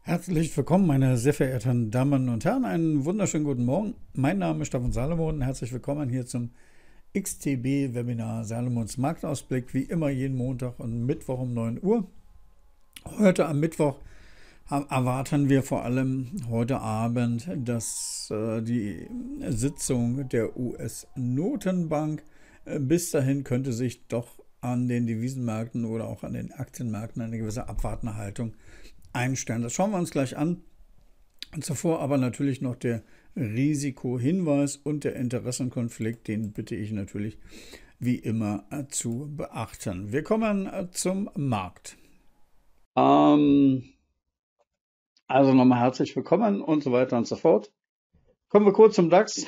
Herzlich willkommen, meine sehr verehrten Damen und Herren. Einen wunderschönen guten Morgen. Mein Name ist Stefan Salomon. Herzlich willkommen hier zum XTB-Webinar Salomons Marktausblick. Wie immer jeden Montag und Mittwoch um 9 Uhr. Heute am Mittwoch erwarten wir vor allem heute Abend, dass die Sitzung der US-Notenbank bis dahin könnte sich doch an den Devisenmärkten oder auch an den Aktienmärkten eine gewisse abwartende Haltung einstellen. Das schauen wir uns gleich an. Und zuvor aber natürlich noch der Risikohinweis und der Interessenkonflikt, den bitte ich natürlich wie immer zu beachten. Wir kommen zum Markt. Also nochmal herzlich willkommen und so weiter und so fort. Kommen wir kurz zum DAX.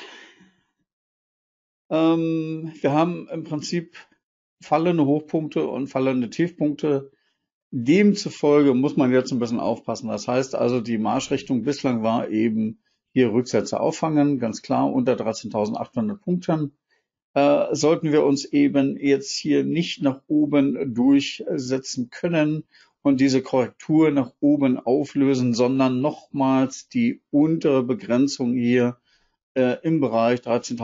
Wir haben im Prinzip fallende Hochpunkte und fallende Tiefpunkte. Demzufolge muss man jetzt ein bisschen aufpassen. Das heißt also, die Marschrichtung bislang war eben hier Rücksätze auffangen, ganz klar unter 13.800 Punkten. Sollten wir uns eben jetzt hier nicht nach oben durchsetzen können und diese Korrektur nach oben auflösen, sondern nochmals die untere Begrenzung hier im Bereich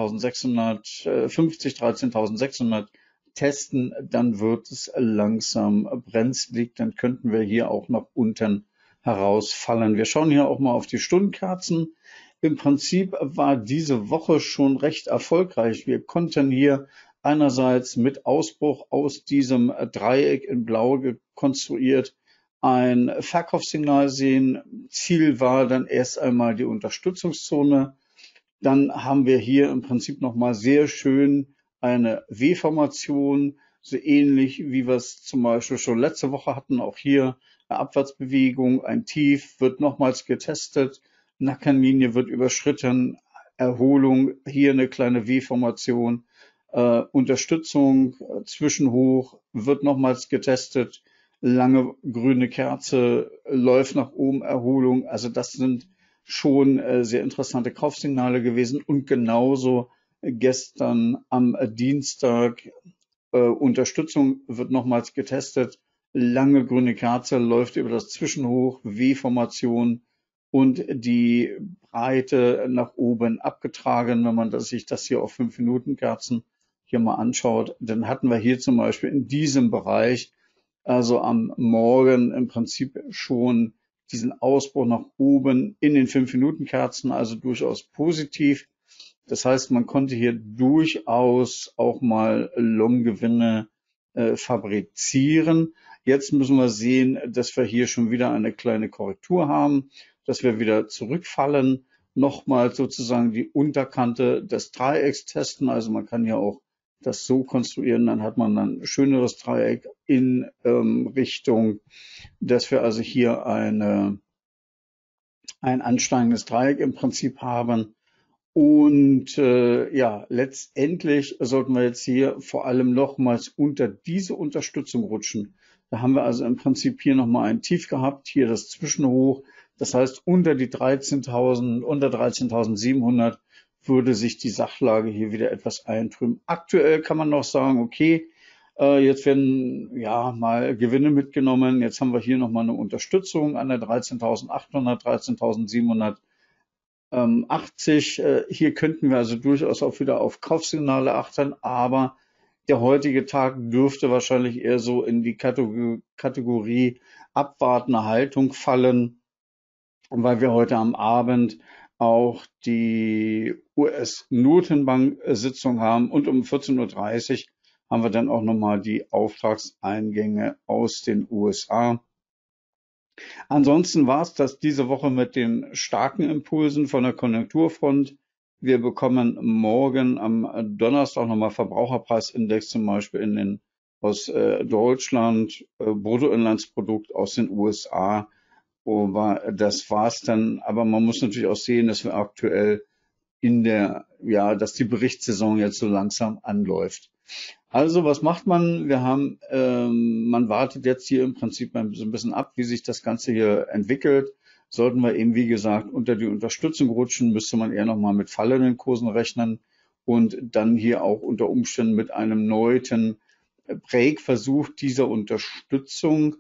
13.650, 13.600 testen, dann wird es langsam brenzlig, dann könnten wir hier auch nach unten herausfallen. Wir schauen hier auch mal auf die Stundenkerzen. Im Prinzip war diese Woche schon recht erfolgreich. Wir konnten hier einerseits mit Ausbruch aus diesem Dreieck in Blau konstruiert ein Verkaufssignal sehen. Ziel war dann erst einmal die Unterstützungszone. Dann haben wir hier im Prinzip nochmal sehr schön eine W-Formation, so ähnlich wie wir es zum Beispiel schon letzte Woche hatten. Auch hier eine Abwärtsbewegung, ein Tief wird nochmals getestet, Nackenlinie wird überschritten, Erholung, hier eine kleine W-Formation, Unterstützung, Zwischenhoch wird nochmals getestet, lange grüne Kerze läuft nach oben, Erholung. Also das sind schon sehr interessante Kaufsignale gewesen und genauso gestern am Dienstag Unterstützung wird nochmals getestet. Lange grüne Kerze läuft über das Zwischenhoch, W-Formation und die Breite nach oben abgetragen. Wenn man sich das hier auf 5-Minuten-Kerzen hier mal anschaut, dann hatten wir hier zum Beispiel in diesem Bereich, also am Morgen im Prinzip schon diesen Ausbruch nach oben in den 5-Minuten-Kerzen, also durchaus positiv. Das heißt, man konnte hier durchaus auch mal Long-Gewinne fabrizieren. Jetzt müssen wir sehen, dass wir hier schon wieder eine kleine Korrektur haben, dass wir wieder zurückfallen, nochmal sozusagen die Unterkante des Dreiecks testen. Also man kann ja auch das so konstruieren, dann hat man ein schöneres Dreieck in Richtung, dass wir also hier ein ansteigendes Dreieck im Prinzip haben. Und ja, letztendlich sollten wir jetzt hier vor allem nochmals unter diese Unterstützung rutschen. Da haben wir also im Prinzip hier nochmal ein Tief gehabt, hier das Zwischenhoch. Das heißt, unter die 13.000, unter 13.700 würde sich die Sachlage hier wieder etwas eintrüben. Aktuell kann man noch sagen, okay, jetzt werden ja mal Gewinne mitgenommen. Jetzt haben wir hier nochmal eine Unterstützung an der 13.800, 13.780. Hier könnten wir also durchaus auch wieder auf Kaufsignale achten, aber der heutige Tag dürfte wahrscheinlich eher so in die Kategorie abwartende Haltung fallen, weil wir heute am Abend auch die US-Notenbank-Sitzung haben und um 14:30 Uhr haben wir dann auch nochmal die Auftragseingänge aus den USA. Ansonsten war es das diese Woche mit den starken Impulsen von der Konjunkturfront. Wir bekommen morgen am Donnerstag nochmal Verbraucherpreisindex zum Beispiel aus Deutschland, Bruttoinlandsprodukt aus den USA. Aber das war's dann. Aber man muss natürlich auch sehen, dass wir aktuell dass die Berichtssaison jetzt so langsam anläuft. Also was macht man? Man wartet jetzt hier im Prinzip so ein bisschen ab, wie sich das Ganze hier entwickelt. Sollten wir eben, wie gesagt, unter die Unterstützung rutschen, müsste man eher nochmal mit fallenden Kursen rechnen und dann hier auch unter Umständen mit einem erneuten Break-Versuch dieser Unterstützung.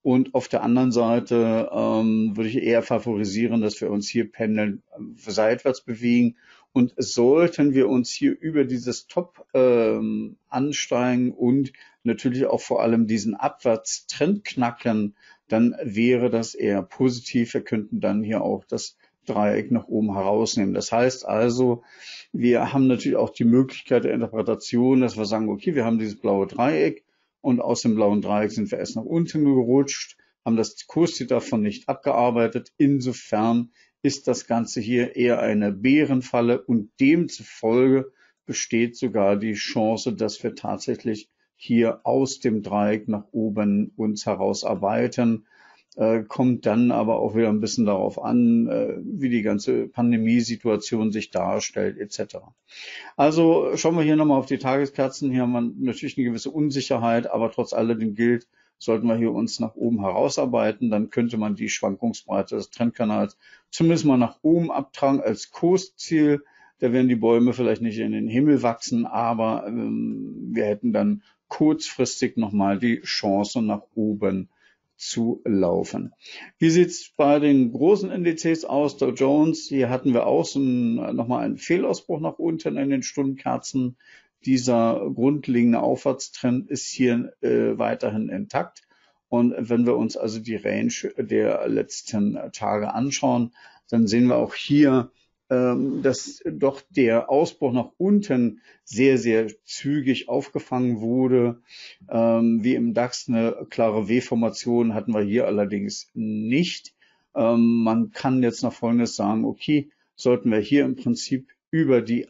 Und auf der anderen Seite würde ich eher favorisieren, dass wir uns hier pendeln seitwärts bewegen. Und sollten wir uns hier über dieses Top ansteigen und natürlich auch vor allem diesen Abwärtstrend knacken, dann wäre das eher positiv. Wir könnten dann hier auch das Dreieck nach oben herausnehmen. Das heißt also, wir haben natürlich auch die Möglichkeit der Interpretation, dass wir sagen, okay, wir haben dieses blaue Dreieck und aus dem blauen Dreieck sind wir erst nach unten gerutscht, haben das Kursziel davon nicht abgearbeitet. Insofern ist das Ganze hier eher eine Bärenfalle und demzufolge besteht sogar die Chance, dass wir tatsächlich hier aus dem Dreieck nach oben uns herausarbeiten. Kommt dann aber auch wieder ein bisschen darauf an, wie die ganze Pandemiesituation sich darstellt, etc. Also schauen wir hier nochmal auf die Tageskerzen. Hier haben wir natürlich eine gewisse Unsicherheit, aber trotz alledem gilt, sollten wir hier uns nach oben herausarbeiten, dann könnte man die Schwankungsbreite des Trendkanals zumindest mal nach oben abtragen als Kursziel. Da werden die Bäume vielleicht nicht in den Himmel wachsen, aber wir hätten dann kurzfristig nochmal die Chance nach oben zu laufen. Wie sieht's bei den großen Indizes aus? Dow Jones, hier hatten wir auch nochmal einen Fehlausbruch nach unten in den Stundenkerzen. Dieser grundlegende Aufwärtstrend ist hier weiterhin intakt. Und wenn wir uns also die Range der letzten Tage anschauen, dann sehen wir auch hier, dass doch der Ausbruch nach unten sehr, sehr zügig aufgefangen wurde. Wie im DAX eine klare W-Formation hatten wir hier allerdings nicht. Man kann jetzt noch Folgendes sagen, okay, sollten wir hier im Prinzip über die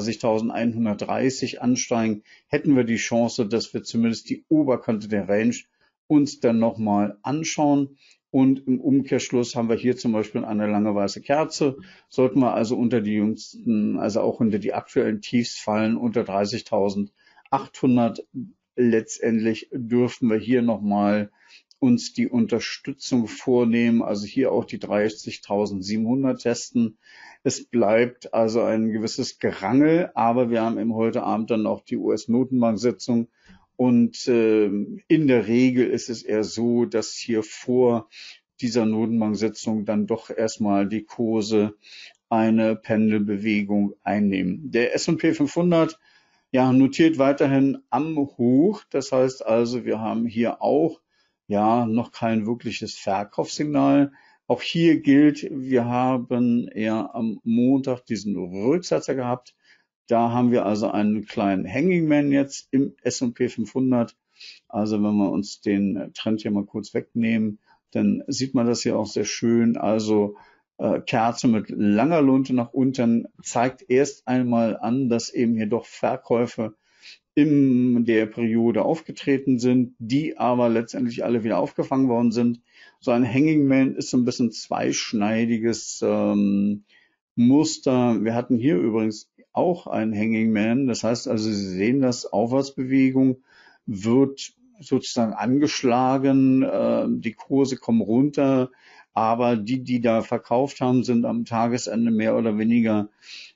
31.130 ansteigen, hätten wir die Chance, dass wir zumindest die Oberkante der Range uns dann nochmal anschauen. Und im Umkehrschluss haben wir hier zum Beispiel eine lange weiße Kerze. Sollten wir also unter die jüngsten, also auch unter die aktuellen Tiefs fallen, unter 30.800, letztendlich dürften wir hier nochmal uns die Unterstützung vornehmen, also hier auch die 30.700 testen. Es bleibt also ein gewisses Gerangel, aber wir haben eben heute Abend dann auch die US-Notenbank-Sitzung. Und in der Regel ist es eher so, dass hier vor dieser Notenbank-Sitzung dann doch erstmal die Kurse eine Pendelbewegung einnehmen. Der S&P 500 ja, notiert weiterhin am Hoch. Das heißt also, wir haben hier auch ja noch kein wirkliches Verkaufssignal. Auch hier gilt, wir haben eher am Montag diesen Rücksetzer gehabt. Da haben wir also einen kleinen Hanging Man jetzt im S&P 500. Also wenn wir uns den Trend hier mal kurz wegnehmen, dann sieht man das hier auch sehr schön. Also Kerze mit langer Lunte nach unten zeigt erst einmal an, dass eben hier doch Verkäufe in der Periode aufgetreten sind, die aber letztendlich alle wieder aufgefangen worden sind. So ein Hanging Man ist so ein bisschen zweischneidiges Muster. Wir hatten hier übrigens auch einen Hanging Man. Das heißt also, Sie sehen das, Aufwärtsbewegung wird sozusagen angeschlagen, die Kurse kommen runter, aber die da verkauft haben, sind am Tagesende mehr oder weniger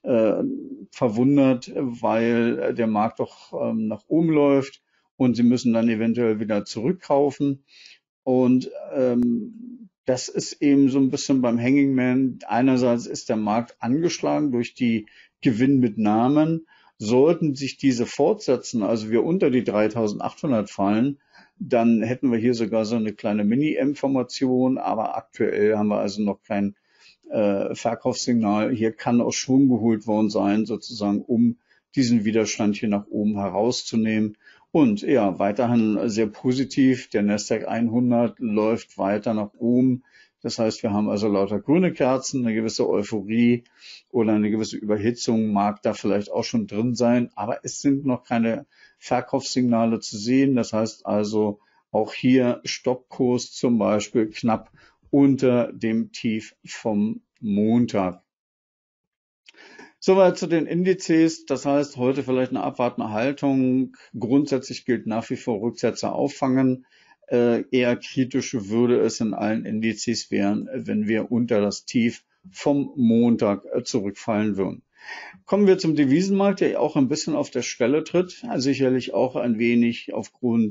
verwundert, weil der Markt doch nach oben läuft und sie müssen dann eventuell wieder zurückkaufen. Und das ist eben so ein bisschen beim Hanging Man. Einerseits ist der Markt angeschlagen durch die Gewinnmitnahmen. Sollten sich diese fortsetzen, also wir unter die 3.800 fallen, dann hätten wir hier sogar so eine kleine Mini-M-Formation, aber aktuell haben wir also noch kein Verkaufssignal. Hier kann auch schon geholt worden sein, sozusagen, um diesen Widerstand hier nach oben herauszunehmen. Und ja, weiterhin sehr positiv. Der Nasdaq 100 läuft weiter nach oben. Das heißt, wir haben also lauter grüne Kerzen, eine gewisse Euphorie oder eine gewisse Überhitzung mag da vielleicht auch schon drin sein, aber es sind noch keine Verkaufssignale zu sehen. Das heißt also auch hier Stoppkurs zum Beispiel knapp unter dem Tief vom Montag. Soweit zu den Indizes. Das heißt, heute vielleicht eine abwartende Haltung. Grundsätzlich gilt nach wie vor Rücksetzer auffangen. Eher kritisch würde es in allen Indizes werden, wenn wir unter das Tief vom Montag zurückfallen würden. Kommen wir zum Devisenmarkt, der auch ein bisschen auf der Stelle tritt. Sicherlich auch ein wenig aufgrund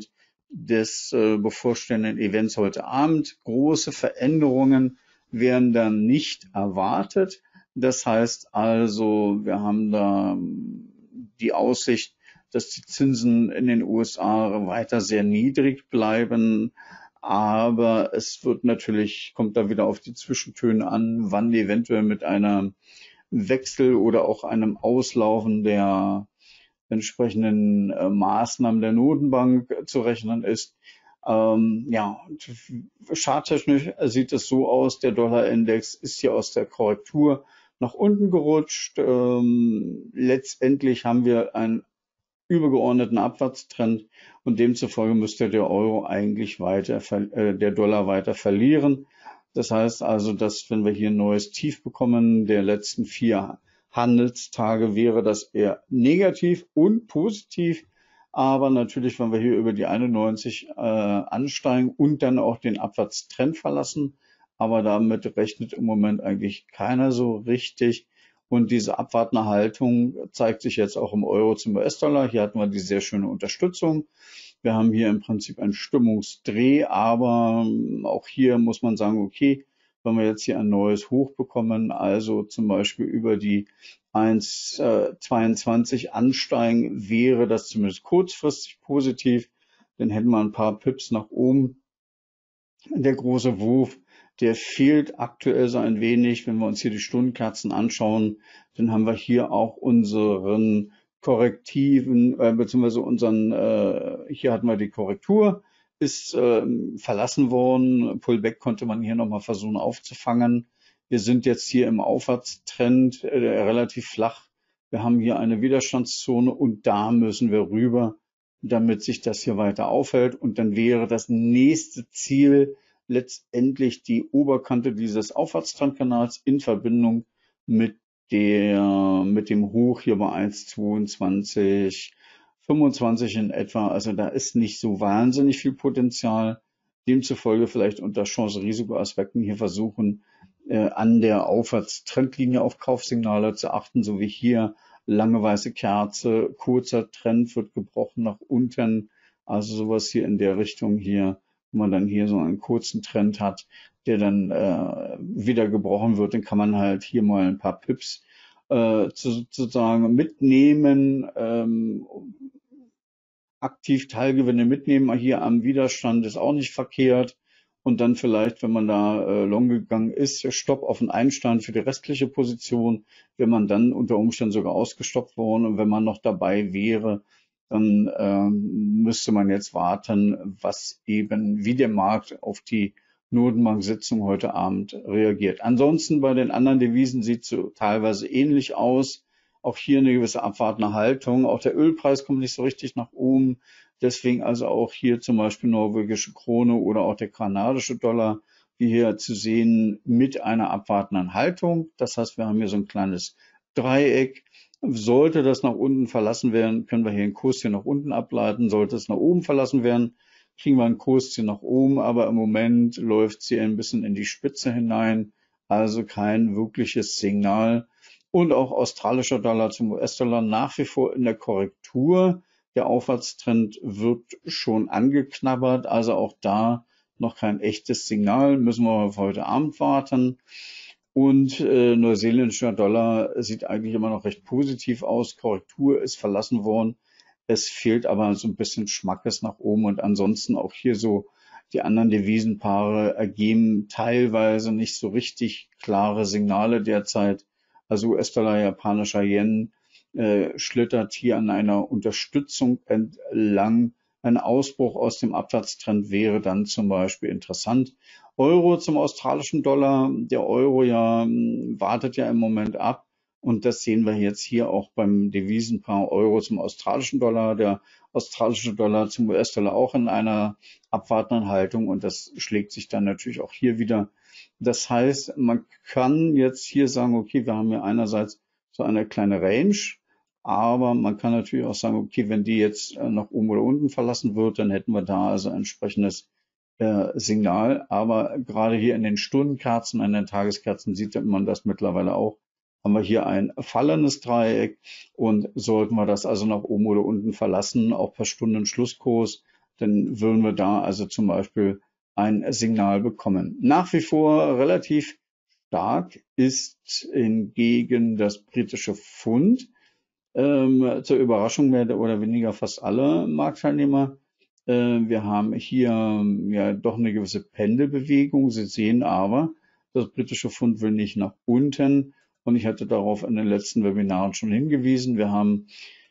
des bevorstehenden Events heute Abend. Große Veränderungen werden dann nicht erwartet. Das heißt also, wir haben da die Aussicht, dass die Zinsen in den USA weiter sehr niedrig bleiben. Aber es wird natürlich, kommt da wieder auf die Zwischentöne an, wann eventuell mit einer Wechsel oder auch einem Auslaufen der entsprechenden Maßnahmen der Notenbank zu rechnen ist. Ja, charttechnisch sieht es so aus, der Dollarindex ist hier aus der Korrektur nach unten gerutscht. Letztendlich haben wir einen übergeordneten Abwärtstrend und demzufolge müsste der Euro eigentlich der Dollar weiter verlieren. Das heißt also, dass wenn wir hier ein neues Tief bekommen der letzten 4 Handelstage, wäre das eher negativ und positiv. Aber natürlich, wenn wir hier über die 91 ansteigen und dann auch den Abwärtstrend verlassen, aber damit rechnet im Moment eigentlich keiner so richtig. Und diese abwartende Haltung zeigt sich jetzt auch im Euro zum US-Dollar. Hier hatten wir die sehr schöne Unterstützung. Wir haben hier im Prinzip einen Stimmungsdreh, aber auch hier muss man sagen, okay, wenn wir jetzt hier ein neues Hoch bekommen, also zum Beispiel über die 1,22 ansteigen, wäre das zumindest kurzfristig positiv. Dann hätten wir ein paar Pips nach oben. Der große Wurf, der fehlt aktuell so ein wenig. Wenn wir uns hier die Stundenkerzen anschauen, dann haben wir hier auch unseren Korrektiven, beziehungsweise hier hatten wir die Korrektur, ist verlassen worden. Pullback konnte man hier nochmal versuchen aufzufangen. Wir sind jetzt hier im Aufwärtstrend relativ flach. Wir haben hier eine Widerstandszone und da müssen wir rüber, damit sich das hier weiter aufhält. Und dann wäre das nächste Ziel letztendlich die Oberkante dieses Aufwärtstrendkanals in Verbindung mit dem Hoch hier bei 1,22, 25 in etwa. Also da ist nicht so wahnsinnig viel Potenzial. Demzufolge vielleicht unter Chance-Risiko-Aspekten hier versuchen, an der Aufwärtstrendlinie auf Kaufsignale zu achten, so wie hier lange weiße Kerze, kurzer Trend wird gebrochen nach unten, also sowas hier in der Richtung hier, wo man dann hier so einen kurzen Trend hat, der dann wieder gebrochen wird, dann kann man halt hier mal ein paar Pips sozusagen mitnehmen, aktiv Teilgewinne mitnehmen, hier am Widerstand ist auch nicht verkehrt. Und dann vielleicht, wenn man da long gegangen ist, Stopp auf den Einstand für die restliche Position, wenn man dann unter Umständen sogar ausgestoppt worden und wenn man noch dabei wäre, dann müsste man jetzt warten, wie der Markt auf die Notenbank-Sitzung heute Abend reagiert. Ansonsten bei den anderen Devisen sieht es so teilweise ähnlich aus. Auch hier eine gewisse abwartende Haltung. Auch der Ölpreis kommt nicht so richtig nach oben. Deswegen also auch hier zum Beispiel norwegische Krone oder auch der kanadische Dollar, wie hier zu sehen, mit einer abwartenden Haltung. Das heißt, wir haben hier so ein kleines Dreieck. Sollte das nach unten verlassen werden, können wir hier einen Kurs hier nach unten ableiten. Sollte es nach oben verlassen werden, kriegen wir einen Kurs hier nach oben. Aber im Moment läuft sie ein bisschen in die Spitze hinein. Also kein wirkliches Signal. Und auch australischer Dollar zum US-Dollar nach wie vor in der Korrektur. Der Aufwärtstrend wird schon angeknabbert, also auch da noch kein echtes Signal, müssen wir auf heute Abend warten. Und neuseeländischer Dollar sieht eigentlich immer noch recht positiv aus. Korrektur ist verlassen worden. Es fehlt aber so ein bisschen Schmackes nach oben und ansonsten auch hier so die anderen Devisenpaare ergeben teilweise nicht so richtig klare Signale derzeit. Also US-Dollar, japanischer Yen schlittert hier an einer Unterstützung entlang. Ein Ausbruch aus dem Abwärtstrend wäre dann zum Beispiel interessant. Euro zum australischen Dollar. Der Euro wartet ja im Moment ab. Und das sehen wir jetzt hier auch beim Devisenpaar Euro zum australischen Dollar. Der australische Dollar zum US-Dollar auch in einer abwartenden Haltung. Und das schlägt sich dann natürlich auch hier wieder. Das heißt, man kann jetzt hier sagen, okay, wir haben hier einerseits so eine kleine Range, aber man kann natürlich auch sagen, okay, wenn die jetzt nach oben oder unten verlassen wird, dann hätten wir da also ein entsprechendes Signal. Aber gerade hier in den Stundenkerzen, in den Tageskerzen sieht man das mittlerweile auch. Haben wir hier ein fallendes Dreieck und sollten wir das also nach oben oder unten verlassen, auch per Stunden Schlusskurs, dann würden wir da also zum Beispiel ein Signal bekommen. Nach wie vor relativ stark ist hingegen das britische Pfund. Zur Überraschung mehr oder weniger fast alle Marktteilnehmer. Wir haben hier ja doch eine gewisse Pendelbewegung. Sie sehen aber, das britische Pfund will nicht nach unten. Und ich hatte darauf in den letzten Webinaren schon hingewiesen. Wir haben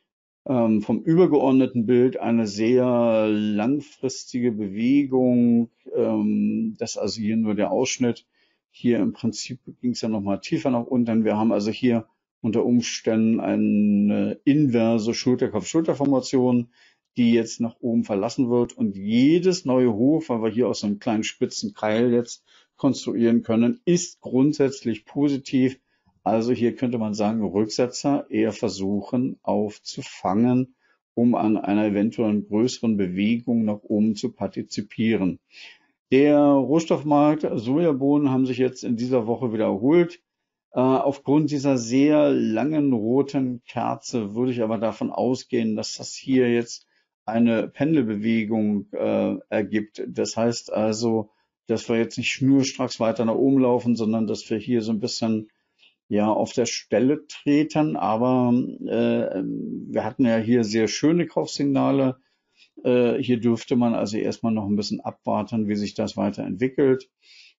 vom übergeordneten Bild eine sehr langfristige Bewegung. Das ist also hier nur der Ausschnitt. Hier im Prinzip ging es ja nochmal tiefer nach unten. Wir haben also hier unter Umständen eine inverse Schulter-Kopf-Schulter-Formation, die jetzt nach oben verlassen wird. Und jedes neue Hoch, weil wir hier aus einem kleinen spitzen Keil jetzt konstruieren können, ist grundsätzlich positiv. Also hier könnte man sagen, Rücksetzer eher versuchen aufzufangen, um an einer eventuellen größeren Bewegung nach oben zu partizipieren. Der Rohstoffmarkt, Sojabohnen haben sich jetzt in dieser Woche wieder erholt. Aufgrund dieser sehr langen roten Kerze würde ich aber davon ausgehen, dass das hier jetzt eine Pendelbewegung ergibt. Das heißt also, dass wir jetzt nicht schnurstracks weiter nach oben laufen, sondern dass wir hier so ein bisschen ja auf der Stelle treten. Aber wir hatten ja hier sehr schöne Kaufsignale. Hier dürfte man also erstmal noch ein bisschen abwarten, wie sich das weiterentwickelt.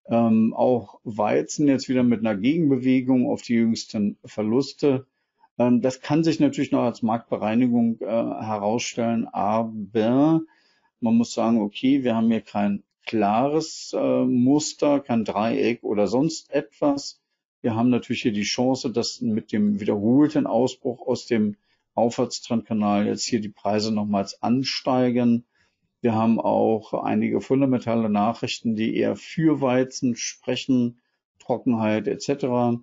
Auch Weizen jetzt wieder mit einer Gegenbewegung auf die jüngsten Verluste. Das kann sich natürlich noch als Marktbereinigung herausstellen, aber man muss sagen, okay, wir haben hier kein klares Muster, kein Dreieck oder sonst etwas. Wir haben natürlich hier die Chance, dass mit dem wiederholten Ausbruch aus dem Aufwärtstrendkanal jetzt hier die Preise nochmals ansteigen. Wir haben auch einige fundamentale Nachrichten, die eher für Weizen sprechen, Trockenheit etc.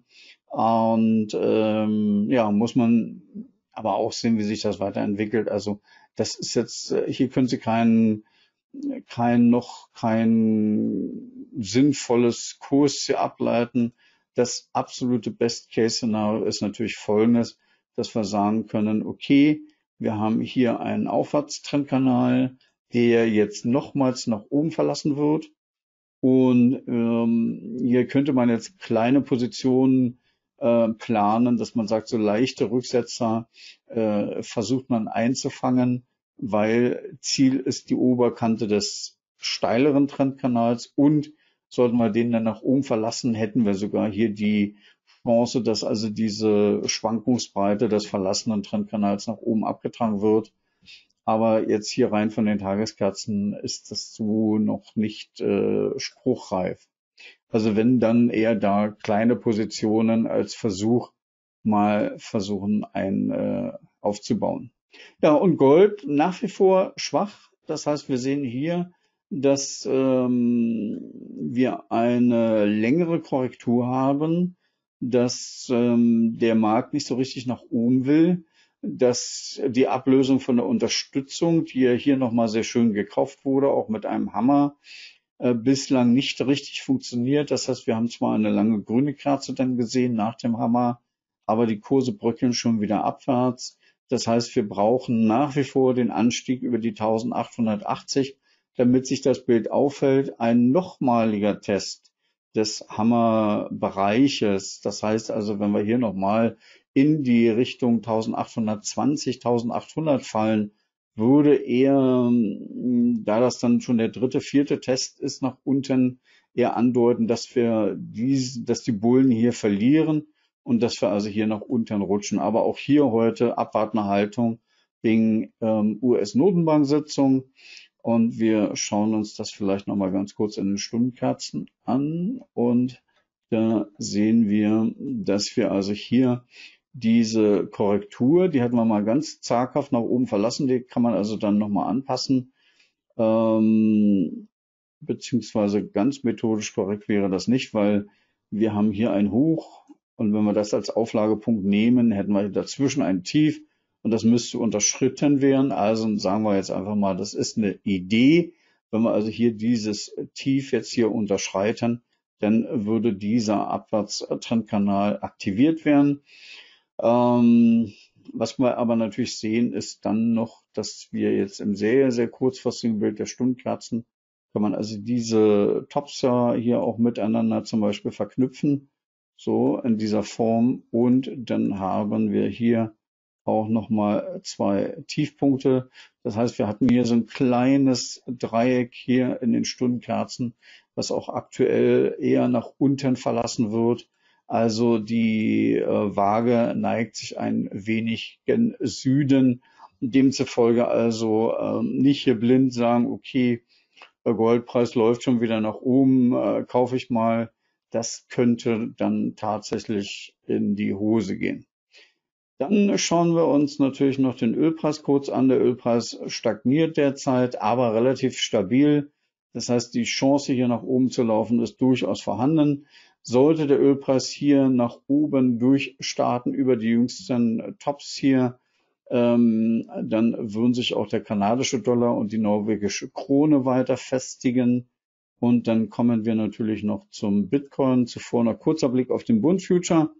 Und ja, muss man aber auch sehen, wie sich das weiterentwickelt. Also das ist jetzt, hier können Sie kein sinnvolles Kurs hier ableiten. Das absolute Best-Case-Szenario ist natürlich folgendes, dass wir sagen können, okay, wir haben hier einen Aufwärtstrendkanal, der jetzt nochmals nach oben verlassen wird. Und hier könnte man jetzt kleine Positionen planen, dass man sagt, so leichte Rücksetzer versucht man einzufangen, weil Ziel ist die Oberkante des steileren Trendkanals, und sollten wir den dann nach oben verlassen, hätten wir sogar hier die Chance, dass also diese Schwankungsbreite des verlassenen Trendkanals nach oben abgetragen wird. Aber jetzt hier rein von den Tageskerzen ist das so noch nicht spruchreif. Also wenn, dann eher da kleine Positionen als Versuch mal versuchen aufzubauen. Ja, und Gold nach wie vor schwach. Das heißt, wir sehen hier, dass wir eine längere Korrektur haben, dass der Markt nicht so richtig nach oben will, dass die Ablösung von der Unterstützung, die ja hier nochmal sehr schön gekauft wurde, auch mit einem Hammer, bislang nicht richtig funktioniert. Das heißt, wir haben zwar eine lange grüne Kerze dann gesehen nach dem Hammer, aber die Kurse bröckeln schon wieder abwärts. Das heißt, wir brauchen nach wie vor den Anstieg über die 1880, damit sich das Bild auffällt. Ein nochmaliger Test des Hammerbereiches. Das heißt also, wenn wir hier nochmal in die Richtung 1820, 1800 fallen, würde eher, da das dann schon der dritte, vierte Test ist nach unten, eher andeuten, dass dass die Bullen hier verlieren und dass wir also hier nach unten rutschen. Aber auch hier heute abwartende Haltung wegen US-Notenbank-Sitzung. Und wir schauen uns das vielleicht nochmal ganz kurz in den Stundenkerzen an. Und da sehen wir, dass wir also hier diese Korrektur, die hatten wir mal ganz zaghaft nach oben verlassen, die kann man also dann nochmal anpassen. Beziehungsweise ganz methodisch korrekt wäre das nicht, weil wir haben hier ein Hoch, und wenn wir das als Auflagepunkt nehmen, hätten wir dazwischen ein Tief, und das müsste unterschritten werden. Also sagen wir jetzt einfach mal, das ist eine Idee. Wenn wir also hier dieses Tief jetzt hier unterschreiten, dann würde dieser Abwärtstrendkanal aktiviert werden. Was wir aber natürlich sehen, ist dann noch, dass wir jetzt im sehr, sehr kurzfristigen Bild der Stundenkerzen kann man also diese Tops ja hier auch miteinander zum Beispiel verknüpfen, so in dieser Form. Und dann haben wir hier auch nochmal zwei Tiefpunkte. Das heißt, wir hatten hier so ein kleines Dreieck hier in den Stundenkerzen, was auch aktuell eher nach unten verlassen wird. Also die Waage neigt sich ein wenig gen Süden. Demzufolge also nicht hier blind sagen, okay, der Goldpreis läuft schon wieder nach oben, kaufe ich mal. Das könnte dann tatsächlich in die Hose gehen. Dann schauen wir uns natürlich noch den Ölpreis kurz an. Der Ölpreis stagniert derzeit, aber relativ stabil. Das heißt, die Chance hier nach oben zu laufen ist durchaus vorhanden. Sollte der Ölpreis hier nach oben durchstarten über die jüngsten Tops hier, dann würden sich auch der kanadische Dollar und die norwegische Krone weiter festigen. Und dann kommen wir natürlich noch zum Bitcoin. Zuvor noch kurzer Blick auf den Bund Future.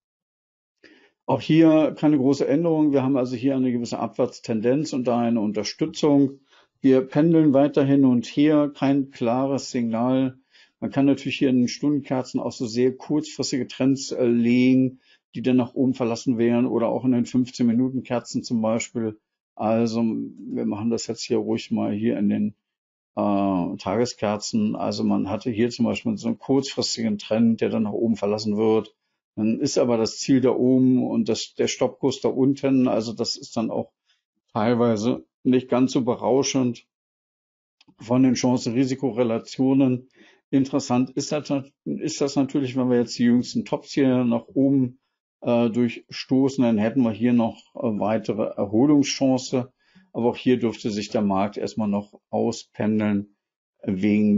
Auch hier keine große Änderung. Wir haben also hier eine gewisse Abwärtstendenz und da eine Unterstützung. Wir pendeln weiter hin und her, kein klares Signal. Man kann natürlich hier in den Stundenkerzen auch so sehr kurzfristige Trends legen, die dann nach oben verlassen wären oder auch in den 15-Minuten-Kerzen zum Beispiel. Also wir machen das jetzt hier ruhig mal hier in den Tageskerzen. Also man hatte hier zum Beispiel so einen kurzfristigen Trend, der dann nach oben verlassen wird. Dann ist aber das Ziel da oben und der Stoppkurs da unten. Also das ist dann auch teilweise nicht ganz so berauschend von den Chance-Risiko-Relationen. Interessant ist das natürlich, wenn wir jetzt die jüngsten Tops hier nach oben durchstoßen, dann hätten wir hier noch weitere Erholungschance. Aber auch hier dürfte sich der Markt erstmal noch auspendeln wegen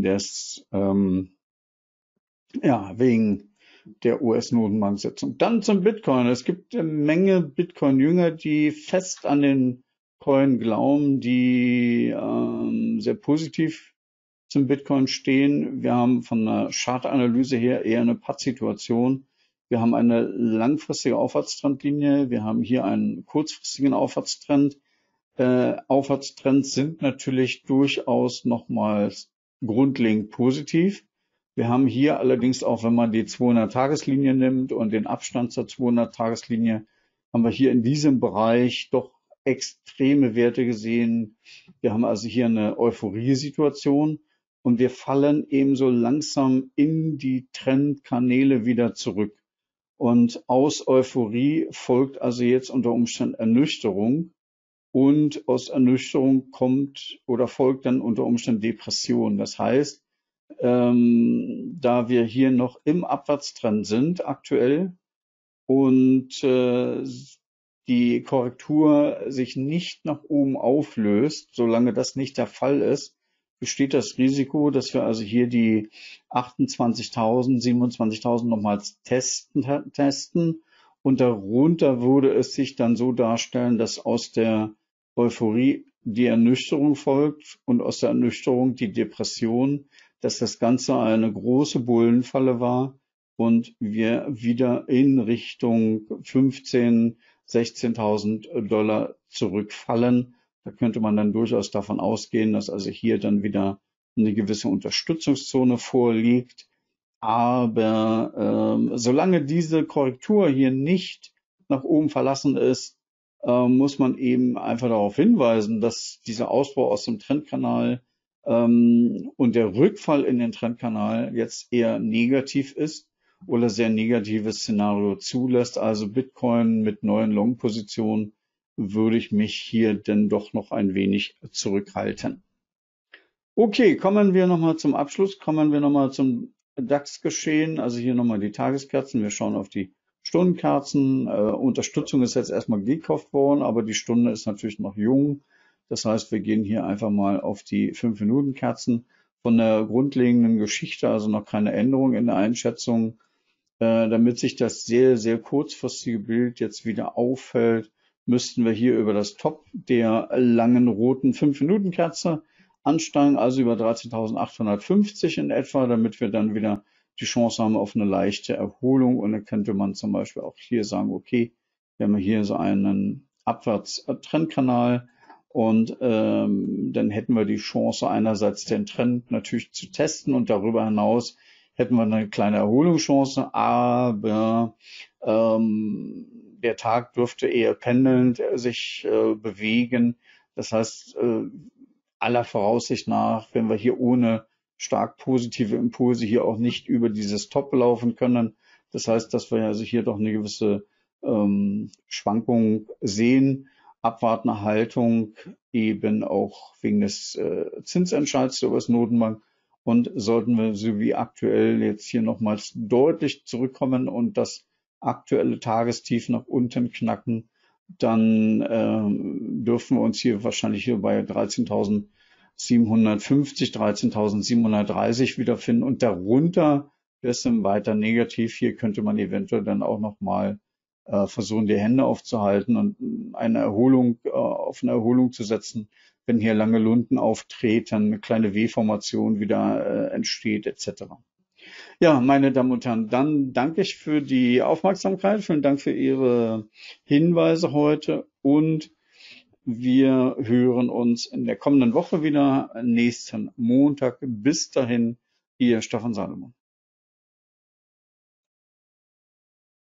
wegen der US-Notenbank-Sitzung. Dann zum Bitcoin. Es gibt eine Menge Bitcoin-Jünger, die fest an den Coin glauben, die sehr positiv zum Bitcoin stehen. Wir haben von der Chartanalyse her eher eine Pattsituation. Wir haben eine langfristige Aufwärtstrendlinie. Wir haben hier einen kurzfristigen Aufwärtstrend. Aufwärtstrends sind natürlich durchaus nochmals grundlegend positiv. Wir haben hier allerdings auch, wenn man die 200-Tageslinie nimmt und den Abstand zur 200-Tageslinie, haben wir hier in diesem Bereich doch extreme Werte gesehen. Wir haben also hier eine Euphorie-Situation und wir fallen ebenso langsam in die Trendkanäle wieder zurück. Und aus Euphorie folgt also jetzt unter Umständen Ernüchterung. Und aus Ernüchterung kommt oder folgt dann unter Umständen Depression. Das heißt, da wir hier noch im Abwärtstrend sind aktuell und die Korrektur sich nicht nach oben auflöst, solange das nicht der Fall ist, besteht das Risiko, dass wir also hier die 28.000, 27.000 nochmals testen und darunter würde es sich dann so darstellen, dass aus der Euphorie die Ernüchterung folgt und aus der Ernüchterung die Depression, dass das Ganze eine große Bullenfalle war und wir wieder in Richtung 15.000, 16.000 Dollar zurückfallen. Da könnte man dann durchaus davon ausgehen, dass also hier dann wieder eine gewisse Unterstützungszone vorliegt. Aber solange diese Korrektur hier nicht nach oben verlassen ist, muss man eben einfach darauf hinweisen, dass dieser Ausbau aus dem Trendkanal und der Rückfall in den Trendkanal jetzt eher negativ ist oder sehr negatives Szenario zulässt. Also Bitcoin mit neuen Long-Positionen würde ich mich hier denn doch noch ein wenig zurückhalten. Okay, kommen wir nochmal zum Abschluss, kommen wir nochmal zum DAX-Geschehen. Also hier nochmal die Tageskerzen. Wir schauen auf die Stundenkerzen. Unterstützung ist jetzt erstmal gekauft worden, aber die Stunde ist natürlich noch jung. Das heißt, wir gehen hier einfach mal auf die 5-Minuten-Kerzen. Von der grundlegenden Geschichte, also noch keine Änderung in der Einschätzung. Damit sich das sehr, sehr kurzfristige Bild jetzt wieder auffällt, müssten wir hier über das Top der langen roten 5-Minuten-Kerze ansteigen, also über 13.850 in etwa, damit wir dann wieder die Chance haben auf eine leichte Erholung. Und dann könnte man zum Beispiel auch hier sagen, okay, wir haben hier so einen Abwärtstrendkanal Und dann hätten wir die Chance, einerseits den Trend natürlich zu testen und darüber hinaus hätten wir eine kleine Erholungschance, aber der Tag dürfte eher pendelnd sich bewegen. Das heißt, aller Voraussicht nach, wenn wir hier ohne stark positive Impulse hier auch nicht über dieses Top laufen können. Das heißt, dass wir also hier doch eine gewisse Schwankung sehen, abwartende Haltung, eben auch wegen des Zinsentscheids der US-Notenbank. Und sollten wir so wie aktuell jetzt hier nochmals deutlich zurückkommen und das aktuelle Tagestief nach unten knacken, dann dürfen wir uns hier wahrscheinlich hier bei 13.750, 13.730 wiederfinden. Und darunter ist dann weiter negativ. Hier könnte man eventuell dann auch nochmal versuchen, die Hände aufzuhalten und eine Erholung auf eine Erholung zu setzen, wenn hier lange Lunden auftreten, eine kleine W-Formation wieder entsteht, etc. Ja, meine Damen und Herren, dann danke ich für die Aufmerksamkeit. Vielen Dank für Ihre Hinweise heute und wir hören uns in der kommenden Woche wieder, nächsten Montag. Bis dahin, Ihr Stefan Salomon.